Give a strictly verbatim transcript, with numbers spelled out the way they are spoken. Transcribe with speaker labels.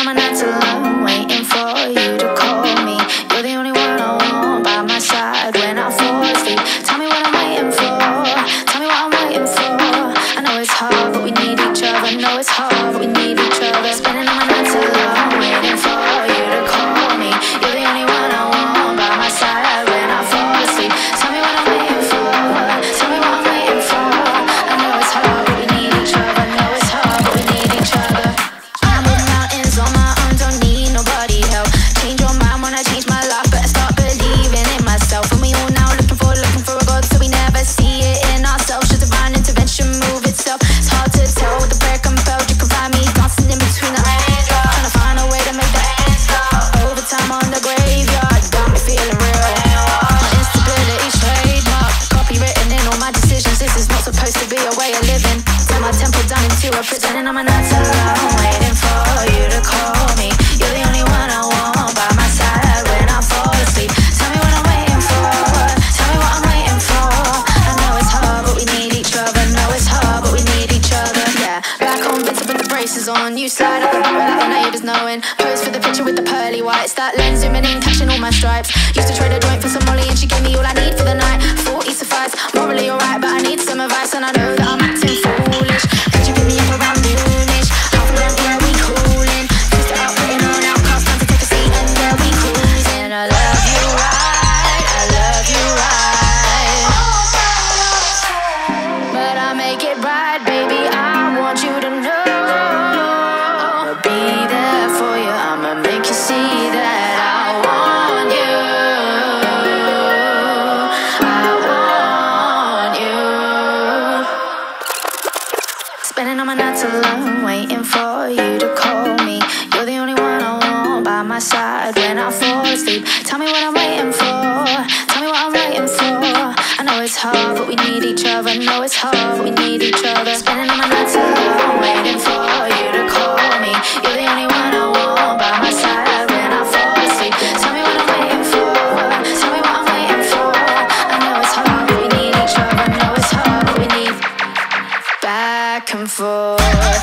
Speaker 1: on my nights alone, waiting for you to call me. You're the only one I want by my side when I fall asleep. Tell me what I'm waiting for, tell me what I'm waiting for. I know it's hard, but we need each other. I know it's hard, but we need each other. Spending all my nights alone, waiting for you to call me. You're the only one I want by my side when I fall asleep. Tell me what I'm waiting for, tell me what I'm waiting for. I know it's hard, but we need each other. I know it's hard, but we need each other. I'm with mountains on my own, don't need nobody help. Change your mind when I change my life, but I start believing in myself. And we all now looking for, looking for a God, so we never see it in ourselves. Should divine intervention move itself? It's hard to tell with the prayer compelled. You can find me dancing in between the raindrops, trying to find a way to make the ends stop. Overtime on the graveyard got me feeling real. My instability trademark, copywritten in all my decisions. This is not supposed to be a way of living. Turn my temple down into a prison, and I'm a nights alone, waiting for you to call me. You're the only one I want by my side when I fall asleep. Tell me what I'm waiting for, tell me what I'm waiting for. I know it's hard, but we need each other. Know it's hard, but we need each other. Yeah, back home, been to put the braces on. You slide up the bar without the neighbours knowing. Pose for the picture with the pearly whites. That lens zooming in, catching all my stripes. Used to trade a joint for some Molly, and she gave me all I need for the night. forty suffice, morally alright, but I need some advice, and I know that I'm acting foolish. Could you pick me up around noonish? Half a round, yeah, we coolin'. Used to out putting on outcast, time to take a seat, and yeah, we cruising. I love you right, I love you right, but I make it right, baby. I want you to know I'll be there for you. I'ma make you see that I want you. I want you. Spending all my nights alone, waiting for you to call me. You're the only one I want by my side when I fall asleep. Tell me what I'm waiting for, tell me what I'm waiting for. I know it's hard, but we need each other. I know it's hard, but we need each other. Spending all my nights alone, waiting for you to call me. You're the only one I want by my side when I fall asleep. Tell me what I'm waiting for, tell me what I'm waiting for. I know it's hard, but we need each other. I know it's hard, but we need back and forth.